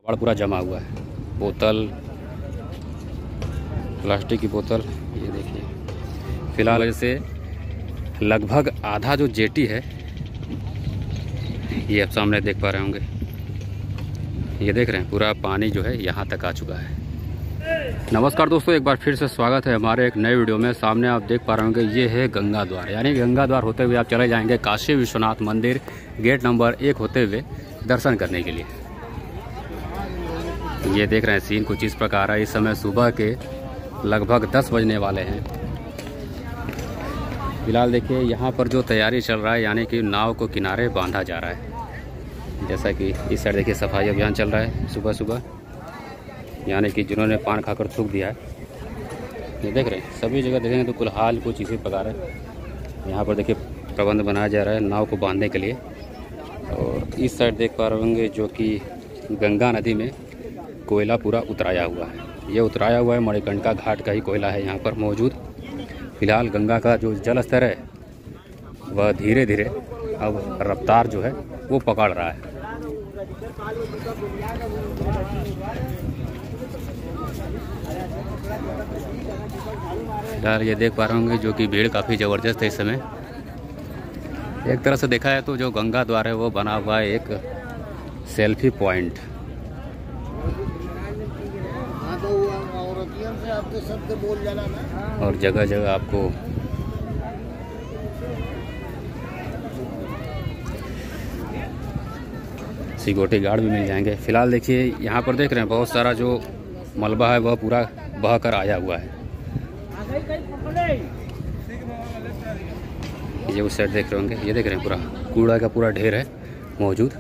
कबाड़ पूरा जमा हुआ है। बोतल, प्लास्टिक की बोतल, ये देखिए। फिलहाल जैसे लगभग आधा जो जेटी है, ये आप सामने देख पा रहे होंगे, ये देख रहे हैं, पूरा पानी जो है यहाँ तक आ चुका है। नमस्कार दोस्तों, एक बार फिर से स्वागत है हमारे एक नए वीडियो में। सामने आप देख पा रहे होंगे, ये है गंगा द्वार, यानी गंगा द्वार होते हुए आप चले जाएंगे काशी विश्वनाथ मंदिर गेट नंबर 1 होते हुए दर्शन करने के लिए। ये देख रहे हैं सीन कुछ इस प्रकार है। इस समय सुबह के लगभग 10 बजने वाले हैं। फिलहाल देखिए यहाँ पर जो तैयारी चल रहा है, यानी कि नाव को किनारे बांधा जा रहा है। जैसा कि इस साइड देखिए सफाई अभियान चल रहा है सुबह सुबह, यानी कि जिन्होंने पान खाकर थूक दिया है। ये देख रहे हैं, सभी जगह देखेंगे तो कुल हाल कुछ इसी प्रकार है। यहाँ पर देखिए प्रबंध बनाया जा रहा है नाव को बांधने के लिए। और इस साइड देख पा रहे होंगे जो कि गंगा नदी में कोयला पूरा उतराया हुआ है। ये उतराया हुआ है मणिकर्णिका घाट का ही कोयला है यहाँ पर मौजूद। फिलहाल गंगा का जो जल स्तर है वह धीरे धीरे अब रफ्तार जो है वो पकड़ रहा है। फिलहाल ये देख पा रहे होंगे जो कि भीड़ काफ़ी ज़बरदस्त है इस समय। एक तरह से देखा है तो जो गंगा द्वार है वो बना हुआ है एक सेल्फी पॉइंट। और जगह जगह आपको सिक्योरिटी गार्ड भी मिल जाएंगे। फिलहाल देखिए यहाँ पर देख रहे हैं बहुत सारा जो मलबा है वह पूरा बह कर आया हुआ है। ये उस साइड देख रहे होंगे, ये देख रहे हैं पूरा कूड़ा का पूरा ढेर है मौजूद।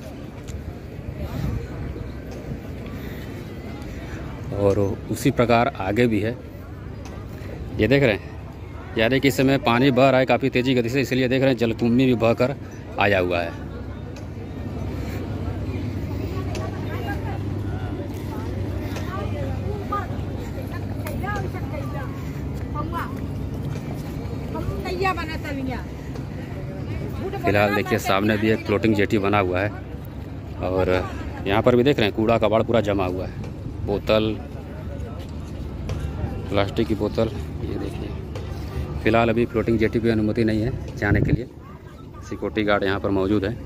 और उसी प्रकार आगे भी है, ये देख रहे हैं, यानी कि इस समय पानी बह रहा है काफ़ी तेज़ी गति से, इसलिए देख रहे हैं जलकुंभी भी बह कर आया हुआ है। फिलहाल देखिए सामने भी एक फ्लोटिंग जेटी बना हुआ है। और यहाँ पर भी देख रहे हैं कूड़ा कबाड़ पूरा जमा हुआ है। बोतल, प्लास्टिक की बोतल, ये देखिए। फिलहाल अभी फ्लोटिंग जेटी की अनुमति नहीं है जाने के लिए। सिक्योरिटी गार्ड यहाँ पर मौजूद है।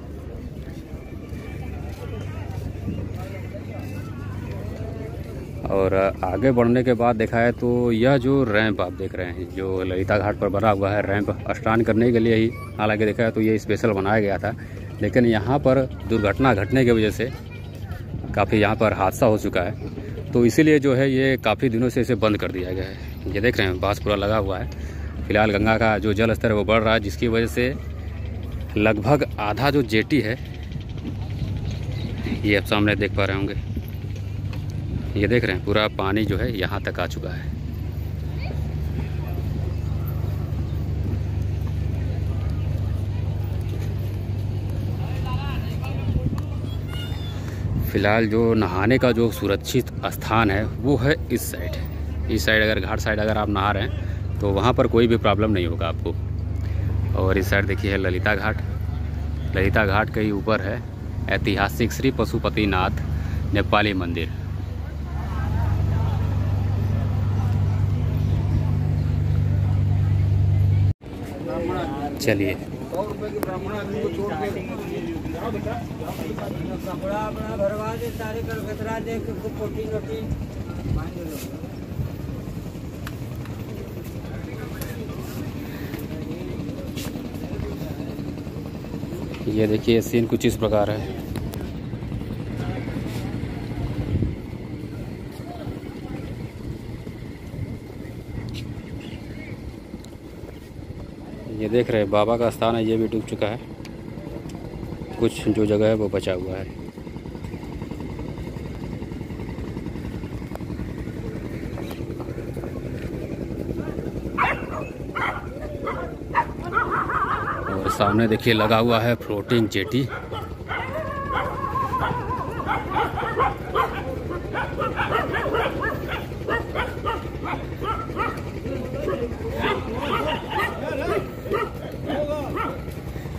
और आगे बढ़ने के बाद देखा है तो यह जो रैंप आप देख रहे हैं जो ललिता घाट पर बना हुआ है, रैंप स्नान करने के लिए ही हालांकि देखा है तो ये स्पेशल बनाया गया था, लेकिन यहाँ पर दुर्घटना घटने की वजह से काफ़ी यहाँ पर हादसा हो चुका है, तो इसीलिए जो है ये काफ़ी दिनों से इसे बंद कर दिया गया है। ये देख रहे हैं बांस पूरा लगा हुआ है। फिलहाल गंगा का जो जल स्तर है वो बढ़ रहा है, जिसकी वजह से लगभग आधा जो जेटी है, ये आप सामने देख पा रहे होंगे, ये देख रहे हैं पूरा पानी जो है यहाँ तक आ चुका है। फिलहाल जो नहाने का जो सुरक्षित स्थान है वो है इस साइड। इस साइड अगर घाट साइड अगर आप नहा रहे हैं तो वहाँ पर कोई भी प्रॉब्लम नहीं होगा आपको। और इस साइड देखिए है ललिता घाट। ललिता घाट के ही ऊपर है ऐतिहासिक श्री पशुपतिनाथ नेपाली मंदिर। चलिए ये देखिए सीन कुछ इस प्रकार है। ये देख रहे हैं बाबा का स्थान है, ये भी डूब चुका है। कुछ जो जगह है वो बचा हुआ है। और सामने देखिए लगा हुआ है फ्लोटिंग जेटी।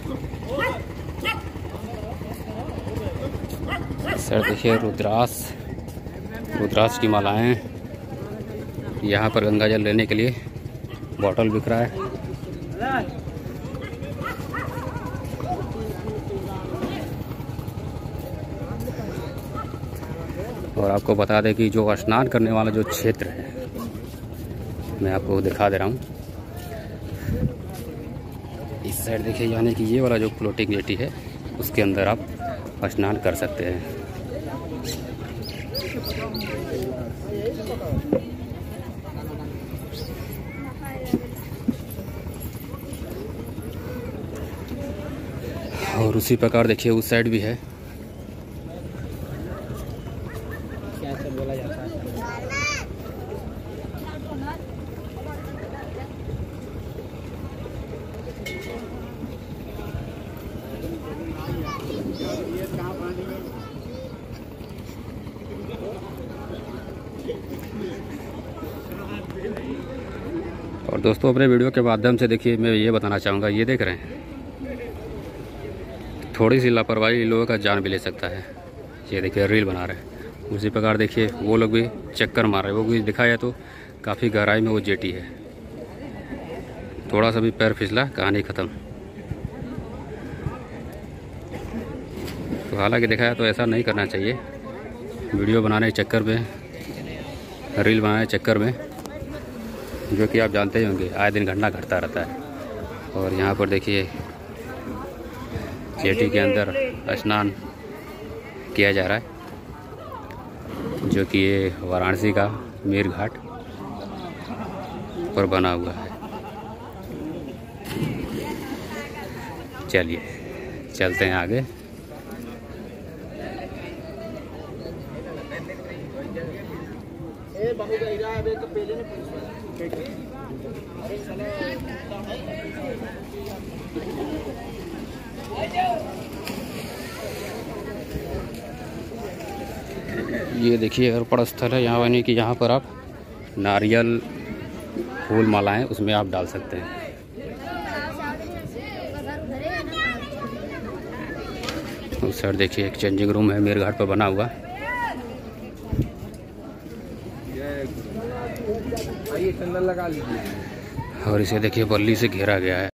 सर देखिए रुद्रास रुद्राक्ष की मालाएँ, यहाँ पर गंगा जल लेने के लिए बॉटल बिक रहा है। और आपको बता दें कि जो स्नान करने वाला जो क्षेत्र है, मैं आपको दिखा दे रहा हूँ। इस साइड देखिए, यानी कि ये वाला जो फ्लोटिंग जेटी है उसके अंदर आप स्नान कर सकते हैं। और उसी प्रकार देखिए उस साइड भी है। क्या सब बोला जाता है। और दोस्तों, अपने वीडियो के माध्यम से देखिए मैं ये बताना चाहूँगा, ये देख रहे हैं, थोड़ी सी लापरवाही लोगों का जान भी ले सकता है। ये देखिए रील बना रहे हैं। उसी प्रकार देखिए वो लोग भी चक्कर मार रहे हैं। वो भी दिखाया तो काफ़ी गहराई में वो जेटी है। थोड़ा सा भी पैर फिसला, कहानी ख़त्म। तो हालांकि दिखाया तो ऐसा नहीं करना चाहिए। वीडियो बनाने के चक्कर में, रील बनाने के चक्कर में, जो कि आप जानते ही होंगे आए दिन घटना घटता रहता है। और यहाँ पर देखिए जेटी के अंदर स्नान किया जा रहा है, जो कि ये वाराणसी का मीर घाट पर बना हुआ है। चलिए चलते हैं आगे। ये देखिए अर्पण स्थल है यहाँ, यानी कि यहाँ पर आप नारियल, फूल, मालाएं उसमें आप डाल सकते हैं। उस साइड देखिए एक चेंजिंग रूम है मीर घाट पर बना हुआ। आइए, चंदन लगा लीजिए। और इसे देखिए बल्ली से घेरा गया है।